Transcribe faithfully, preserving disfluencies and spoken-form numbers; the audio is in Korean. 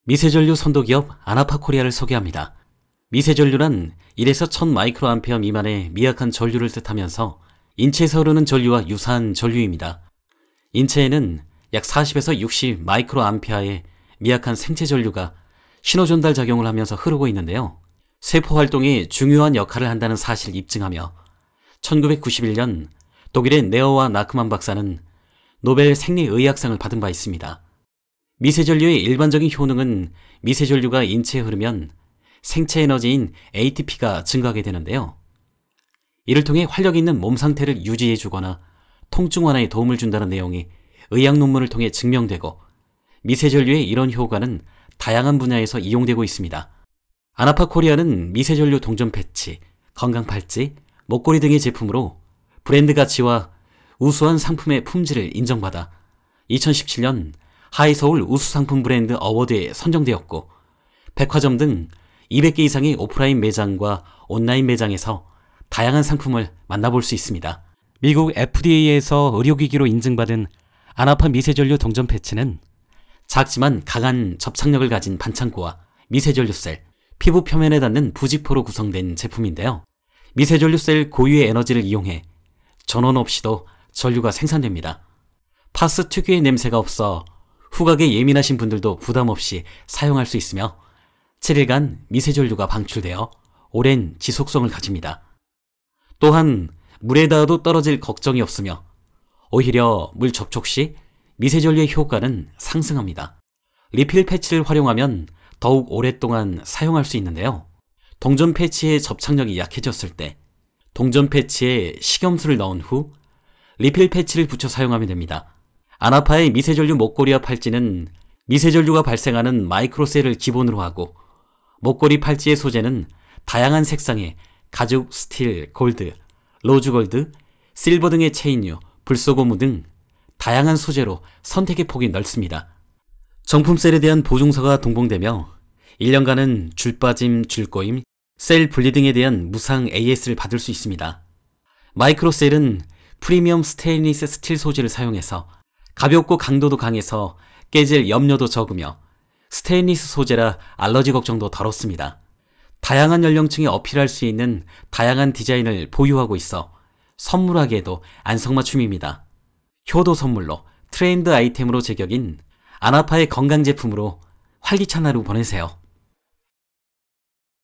미세전류 선도기업 아나파코리아를 소개합니다. 미세전류란 일에서 천 마이크로암페어 미만의 미약한 전류를 뜻하면서 인체에서 흐르는 전류와 유사한 전류입니다. 인체에는 약 사십에서 육십 마이크로암페어의 미약한 생체 전류가 신호전달 작용을 하면서 흐르고 있는데요. 세포 활동에 중요한 역할을 한다는 사실을 입증하며 천구백구십일 년 독일의 네어와 나크만 박사는 노벨 생리의학상을 받은 바 있습니다. 미세전류의 일반적인 효능은 미세전류가 인체에 흐르면 생체 에너지인 에이티피가 증가하게 되는데요. 이를 통해 활력 있는 몸 상태를 유지해주거나 통증 완화에 도움을 준다는 내용이 의학 논문을 통해 증명되고, 미세전류의 이런 효과는 다양한 분야에서 이용되고 있습니다. 아나파코리아는 미세전류 동전 패치, 건강 팔찌, 목걸이 등의 제품으로 브랜드 가치와 우수한 상품의 품질을 인정받아 이천십칠 년 하이서울 우수상품 브랜드 어워드에 선정되었고, 백화점 등 이백 개 이상의 오프라인 매장과 온라인 매장에서 다양한 상품을 만나볼 수 있습니다. 미국 에프디에이에서 의료기기로 인증받은 아나파 미세전류 동전 패치는 작지만 강한 접착력을 가진 반창고와 미세전류셀, 피부 표면에 닿는 부직포로 구성된 제품인데요. 미세전류셀 고유의 에너지를 이용해 전원 없이도 전류가 생산됩니다. 파스 특유의 냄새가 없어 후각에 예민하신 분들도 부담 없이 사용할 수 있으며 칠 일간 미세전류가 방출되어 오랜 지속성을 가집니다. 또한 물에 닿아도 떨어질 걱정이 없으며 오히려 물 접촉 시 미세전류의 효과는 상승합니다. 리필 패치를 활용하면 더욱 오랫동안 사용할 수 있는데요. 동전 패치의 접착력이 약해졌을 때 동전 패치에 식염수를 넣은 후 리필 패치를 붙여 사용하면 됩니다. 아나파의 미세전류 목걸이와 팔찌는 미세전류가 발생하는 마이크로셀을 기본으로 하고, 목걸이 팔찌의 소재는 다양한 색상의 가죽, 스틸, 골드, 로즈골드, 실버 등의 체인류, 불소고무 등 다양한 소재로 선택의 폭이 넓습니다. 정품셀에 대한 보증서가 동봉되며 일 년간은 줄빠짐, 줄꼬임, 셀 분리 등에 대한 무상 에이에스를 받을 수 있습니다. 마이크로셀은 프리미엄 스테인리스 스틸 소재를 사용해서 가볍고 강도도 강해서 깨질 염려도 적으며 스테인리스 소재라 알러지 걱정도 덜 없습니다. 다양한 연령층에 어필할 수 있는 다양한 디자인을 보유하고 있어 선물하기에도 안성맞춤입니다. 효도 선물로 트렌드 아이템으로 제격인 아나파의 건강 제품으로 활기찬 하루 보내세요.